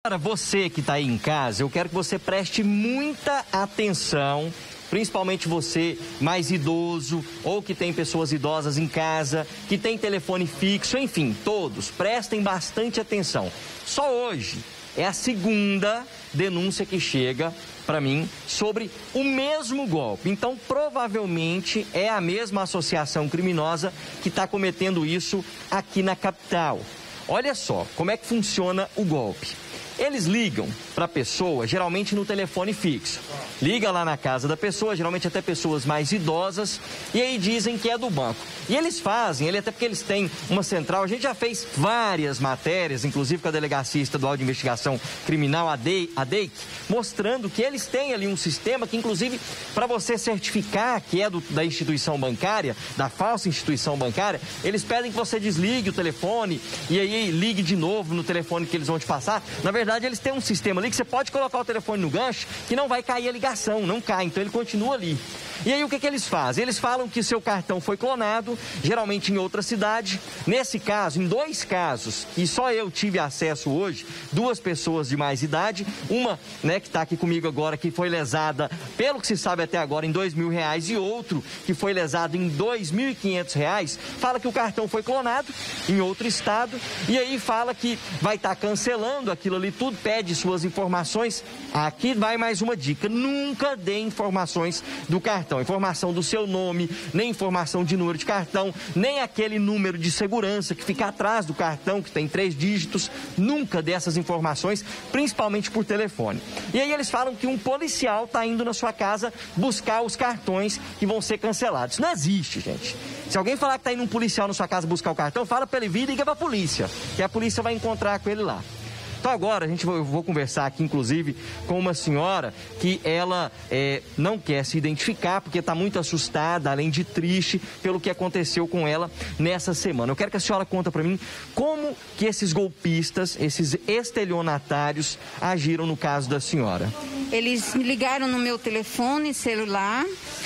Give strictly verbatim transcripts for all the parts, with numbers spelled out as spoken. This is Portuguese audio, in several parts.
Para você que está aí em casa, eu quero que você preste muita atenção, principalmente você mais idoso ou que tem pessoas idosas em casa, que tem telefone fixo, enfim, todos, prestem bastante atenção. Só hoje é a segunda denúncia que chega para mim sobre o mesmo golpe. Então, provavelmente é a mesma associação criminosa que está cometendo isso aqui na capital. Olha só como é que funciona o golpe. Eles ligam para a pessoa, geralmente no telefone fixo. Liga lá na casa da pessoa, geralmente até pessoas mais idosas, e aí dizem que é do banco. E eles fazem, ele até porque eles têm uma central, a gente já fez várias matérias, inclusive com a Delegacia Estadual de Investigação Criminal, a D E I C, mostrando que eles têm ali um sistema que, inclusive, para você certificar que é do, da instituição bancária, da falsa instituição bancária, eles pedem que você desligue o telefone e aí ligue de novo no telefone que eles vão te passar. Na verdade, eles têm um sistema ali que você pode colocar o telefone no gancho que não vai cair a ligação, não cai, então ele continua ali. E aí o que que eles fazem? Eles falam que seu cartão foi clonado, geralmente em outra cidade. Nesse caso, em dois casos, que só eu tive acesso hoje, duas pessoas de mais idade, uma, né, que está aqui comigo agora, que foi lesada, pelo que se sabe até agora, em dois mil reais, e outro que foi lesado em dois mil e quinhentos reais, fala que o cartão foi clonado em outro estado, e aí fala que vai estar tá cancelando aquilo ali tudo, pede suas informações. Aqui vai mais uma dica: nunca dê informações do cartão. Informação do seu nome, nem informação de número de cartão, nem aquele número de segurança que fica atrás do cartão, que tem três dígitos. Nunca dê essas informações, principalmente por telefone. E aí eles falam que um policial está indo na sua casa buscar os cartões que vão ser cancelados. Isso não existe, gente. Se alguém falar que está indo um policial na sua casa buscar o cartão, fala para ele vir e liga para a polícia, que a polícia vai encontrar com ele lá. Então agora a gente eu vou conversar aqui, inclusive, com uma senhora que ela é, não quer se identificar porque está muito assustada, além de triste, pelo que aconteceu com ela nessa semana. Eu quero que a senhora conta para mim como que esses golpistas, esses estelionatários agiram no caso da senhora. Eles me ligaram no meu telefone celular,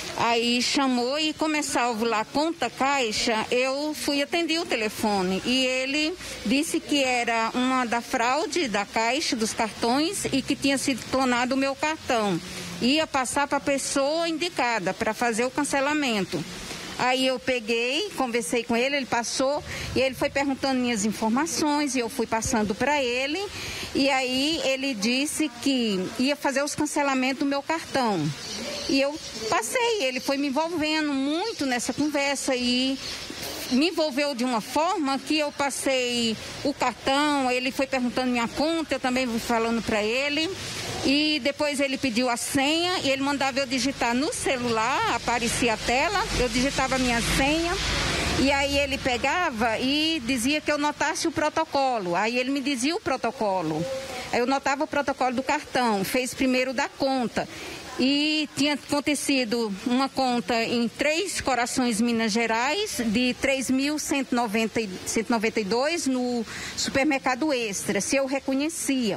aí chamou e como é salvo lá conta caixa, eu fui atender o telefone e ele disse que era uma da fraude da caixa dos cartões e que tinha sido clonado o meu cartão. Ia passar para a pessoa indicada para fazer o cancelamento. Aí eu peguei, conversei com ele, ele passou e ele foi perguntando minhas informações e eu fui passando para ele. E aí ele disse que ia fazer os cancelamentos do meu cartão. E eu passei, ele foi me envolvendo muito nessa conversa e me envolveu de uma forma que eu passei o cartão, ele foi perguntando minha conta, eu também fui falando para ele. E depois ele pediu a senha e ele mandava eu digitar no celular, aparecia a tela, eu digitava a minha senha. E aí ele pegava e dizia que eu notasse o protocolo. Aí ele me dizia o protocolo. Aí eu notava o protocolo do cartão, fez primeiro da conta. E tinha acontecido uma conta em Três Corações, Minas Gerais, de três mil cento e noventa e dois no supermercado Extra, se eu reconhecia.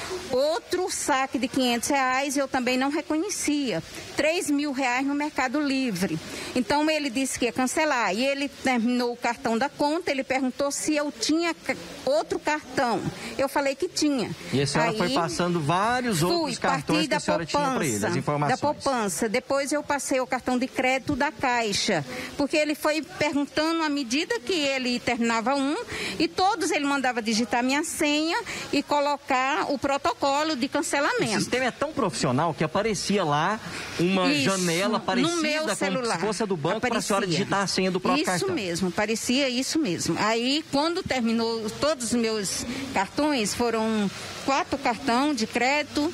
Outro saque de quinhentos reais eu também não reconhecia. três mil reais no Mercado Livre. Então ele disse que ia cancelar. E ele terminou o cartão da conta, ele perguntou se eu tinha outro cartão. Eu falei que tinha. E a senhora Aí, foi passando vários fui, outros cartões que a senhora poupança, tinha para ele, as informações. Da poupança. Depois eu passei o cartão de crédito da Caixa. Porque ele foi perguntando à medida que ele terminava um, e todos ele mandava digitar minha senha e colocar o protocolo de cancelamento. O sistema é tão profissional que aparecia lá uma Isso, janela parecida no meu como celular. se fosse a do banco para a senhora digitar a senha do próprio isso cartão. Isso mesmo, parecia isso mesmo. Aí, quando terminou todos os meus cartões, foram quatro cartões de crédito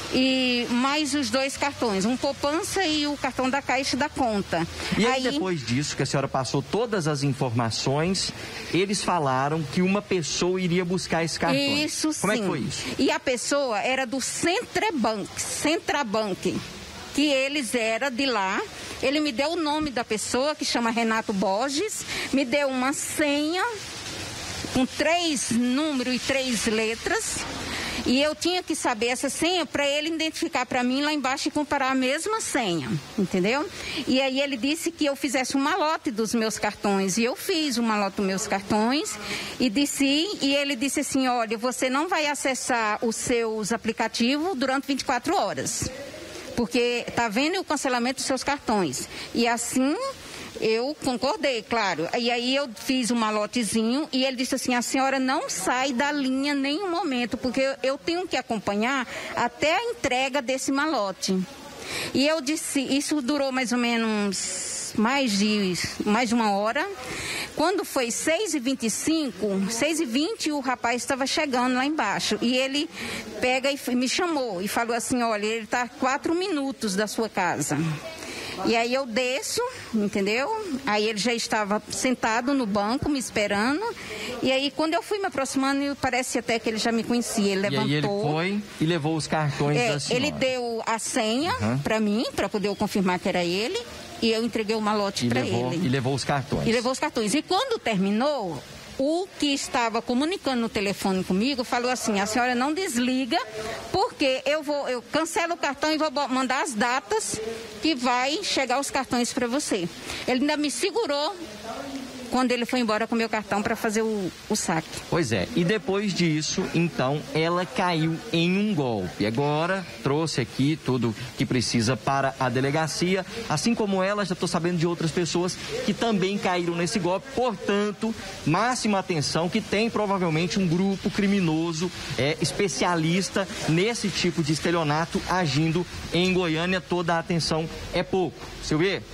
e mais os dois cartões, um poupança e o cartão da Caixa da conta. E aí, aí, depois disso, que a senhora passou todas as informações, eles falaram que uma pessoa iria buscar esse cartão. Isso sim. Como é que foi isso? E a pessoa era do Centrabank, Centrabank, que eles eram de lá. Ele me deu o nome da pessoa, que chama Renato Borges, me deu uma senha com três números e três letras. E eu tinha que saber essa senha para ele identificar para mim lá embaixo e comparar a mesma senha, entendeu? E aí ele disse que eu fizesse um malote dos meus cartões. E eu fiz um malote dos meus cartões e disse, e ele disse assim, olha, você não vai acessar os seus aplicativos durante vinte e quatro horas. Porque está vendo o cancelamento dos seus cartões. E assim, eu concordei, claro. E aí eu fiz um malotezinho e ele disse assim, a senhora não sai da linha em nenhum momento, porque eu tenho que acompanhar até a entrega desse malote. E eu disse, isso durou mais ou menos mais de, mais de uma hora. Quando foi seis e vinte e cinco, seis e vinte, o rapaz estava chegando lá embaixo. E ele pega e me chamou e falou assim, olha, ele está a quatro minutos da sua casa. E aí eu desço, entendeu? Aí ele já estava sentado no banco, me esperando. E aí quando eu fui me aproximando, parece até que ele já me conhecia. Ele levantou. E aí ele foi e levou os cartões é, da senhora. Ele deu a senha uhum. para mim, para poder eu confirmar que era ele. E eu entreguei o malote para ele. E levou os cartões. E levou os cartões. E quando terminou, o que estava comunicando no telefone comigo falou assim, a senhora não desliga, porque eu vou, eu cancelo o cartão e vou mandar as datas que vai chegar os cartões para você. Ele ainda me segurou quando ele foi embora com o meu cartão para fazer o, o saque. Pois é, e depois disso, então, ela caiu em um golpe. Agora, trouxe aqui tudo que precisa para a delegacia, assim como ela, já estou sabendo de outras pessoas que também caíram nesse golpe, portanto, máxima atenção que tem provavelmente um grupo criminoso, é, especialista nesse tipo de estelionato agindo em Goiânia, toda a atenção é pouco. Silvia?